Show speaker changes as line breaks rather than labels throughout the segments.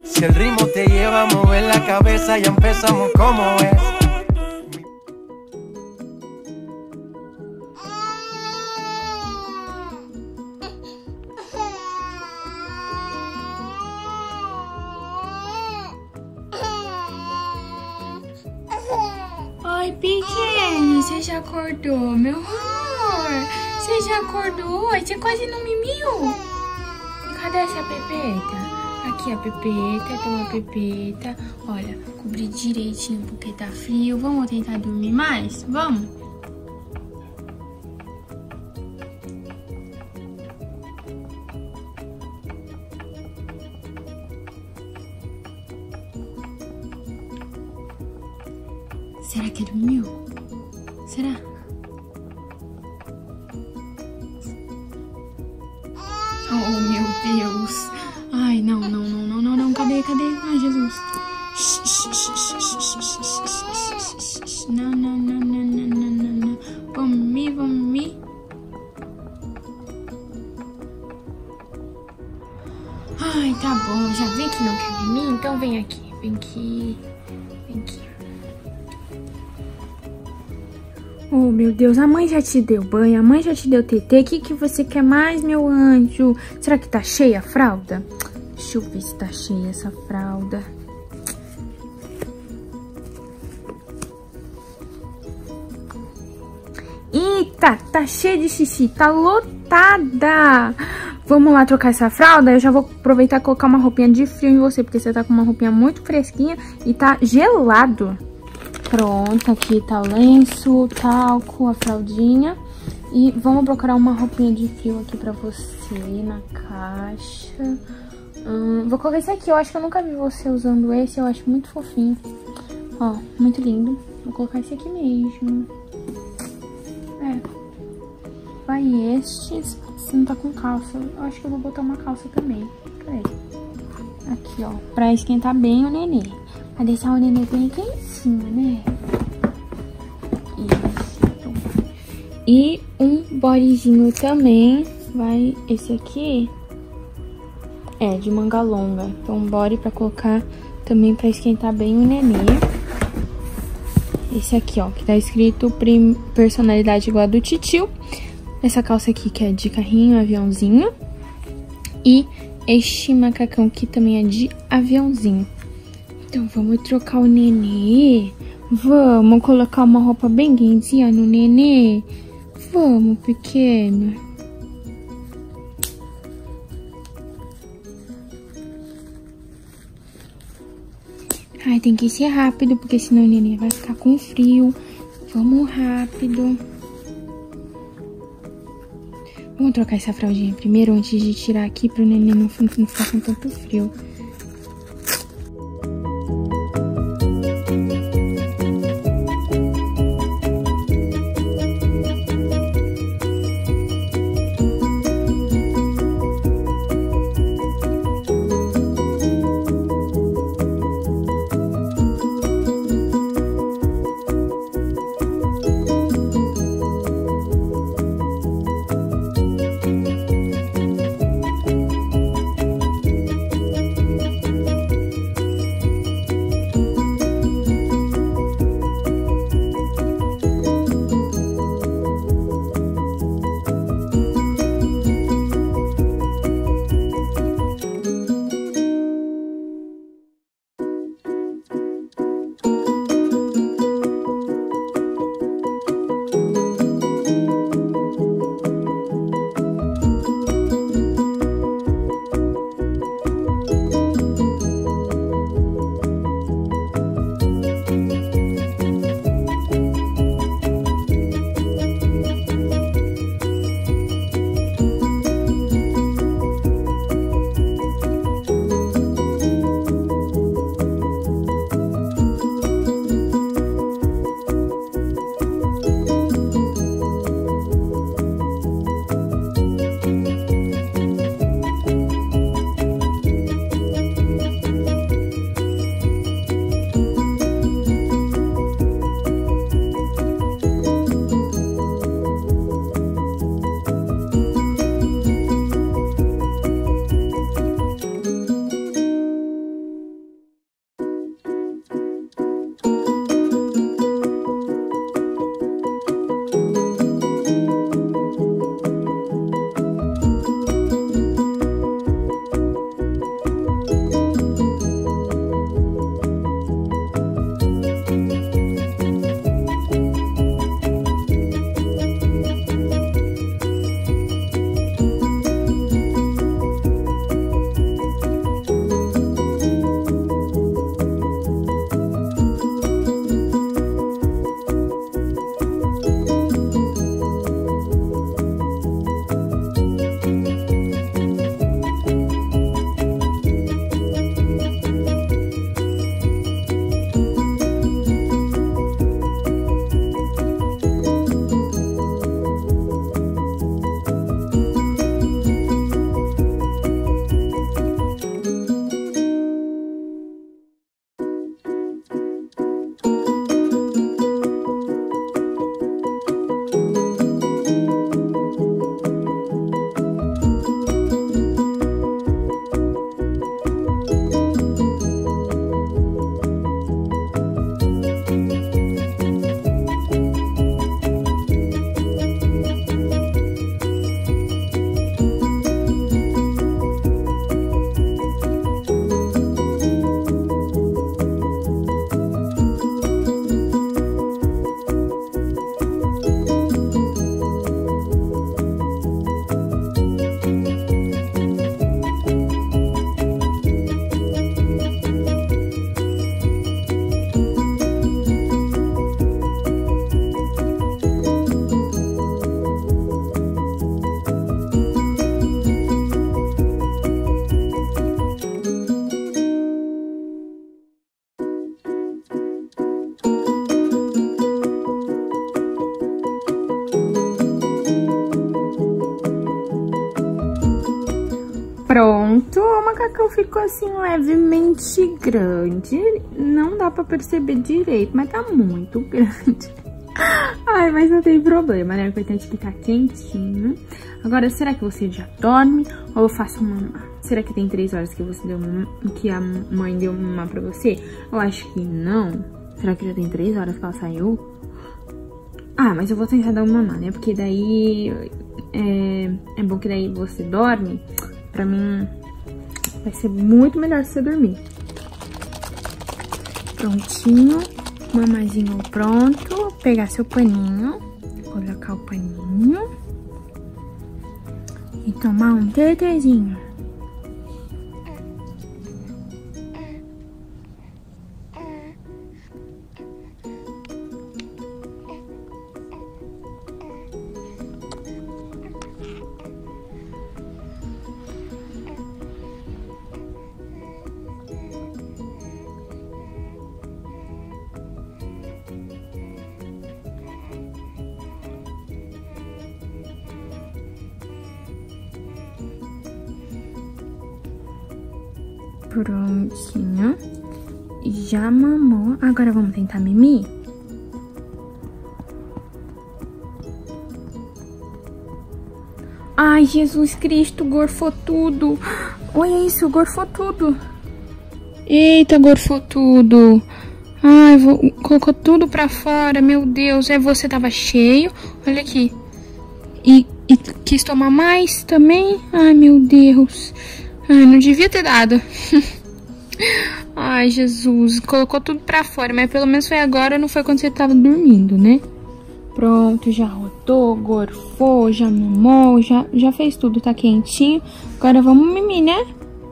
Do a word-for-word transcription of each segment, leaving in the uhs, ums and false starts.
Si el ritmo te lleva a mover la cabeza, ya empezamos como es.
Oi, pequeno, você já acordou, meu amor? Você já acordou? Você quase não me miu. Cadê essa pepeta? Aqui a pepeta, toma a pepeta. Olha, cobri direitinho porque tá frio. Vamos tentar dormir mais? Vamos? Será que dormiu? Será? Oh, meu Deus. Ai, não, não, não, não, não, não. Cadê, cadê? Ai, Jesus. Não, não, não, não, não, não, não, não. Vamos me, vamos me. Ai, tá bom. Já vi que não quer dormir? Então vem aqui. Vem aqui. Vem aqui. Oh, meu Deus, a mãe já te deu banho, a mãe já te deu tetê. O que que você quer mais, meu anjo? Será que tá cheia a fralda? Deixa eu ver se tá cheia essa fralda. Eita, tá cheia de xixi, tá lotada. Vamos lá trocar essa fralda? Eu já vou aproveitar e colocar uma roupinha de frio em você, porque você tá com uma roupinha muito fresquinha e tá gelado. Pronto, aqui tá o lenço, o talco, a fraldinha. E vamos procurar uma roupinha de frio aqui pra você na caixa. Hum, vou colocar esse aqui, eu acho que eu nunca vi você usando esse, eu acho muito fofinho. Ó, muito lindo. Vou colocar esse aqui mesmo. É. Vai este, você não tá com calça. Eu acho que eu vou botar uma calça também. Cadê? Aqui, ó, pra esquentar bem o nenê. Pra deixar o nenê bem quentinho, né? Isso. E um bodyzinho também. Vai, esse aqui é de manga longa. Então, um body pra colocar também pra esquentar bem o nenê. Esse aqui, ó, que tá escrito personalidade igual a do titio. Essa calça aqui que é de carrinho, aviãozinho. E este macacão aqui também é de aviãozinho. Então, vamos trocar o nenê. Vamos colocar uma roupa bem quentinha no nenê. Vamos, pequeno. Ai, tem que ser rápido, porque senão o nenê vai ficar com frio. Vamos rápido. Vamos trocar essa fraldinha primeiro, antes de tirar aqui, para o nenê não, não ficar com tanto frio. Pronto, o macacão ficou assim levemente grande. Não dá pra perceber direito, mas tá muito grande. Ai, mas não tem problema, né? O importante é que tá quentinho. Agora, será que você já dorme ou eu faço mamar? Será que tem três horas que você deu mamar, que a mãe deu mamar pra você? Eu acho que não. Será que já tem três horas que ela saiu? Ah, mas eu vou tentar dar uma mamar, né? Porque daí é, é bom que daí você dorme. Pra mim vai ser muito melhor se você dormir. Prontinho. Mamazinho pronto. Vou pegar seu paninho. Colocar o paninho. E tomar um tetezinho. Prontinho. Já mamou. Agora vamos tentar mimir? Ai, Jesus Cristo, gorfou tudo. Olha isso, gorfou tudo. Eita, gorfou tudo. Ai, vou, colocou tudo pra fora, meu Deus. É, você tava cheio. Olha aqui. E, e quis tomar mais também? Ai, meu Deus. Ai, não devia ter dado. Ai, Jesus. Colocou tudo pra fora, mas pelo menos foi agora, não foi quando você tava dormindo, né? Pronto, já rodou, gorfou, já mimou, já, já fez tudo, tá quentinho. Agora vamos mimir, né?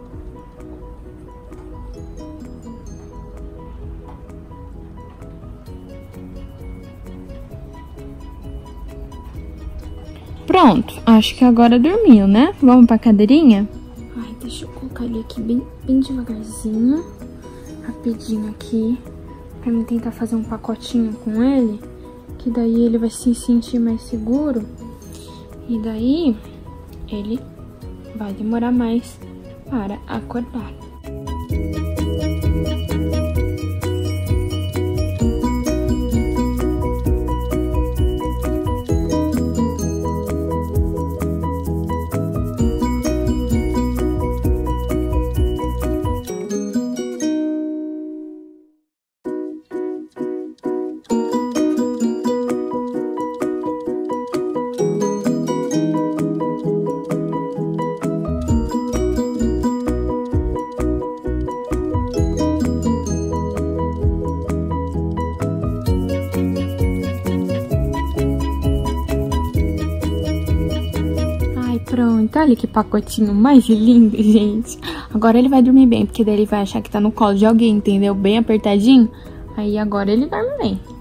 Pronto, acho que agora dormiu, né? Vamos pra cadeirinha? Ai, deixa eu colocar ele aqui bem, bem devagarzinho. Rapidinho aqui. Pra mim tentar fazer um pacotinho com ele. Que daí ele vai se sentir mais seguro. E daí ele vai demorar mais para acordar. Pronto, olha que pacotinho mais lindo, gente. Agora ele vai dormir bem, porque daí ele vai achar que tá no colo de alguém, entendeu? Bem apertadinho. Aí agora ele dorme bem.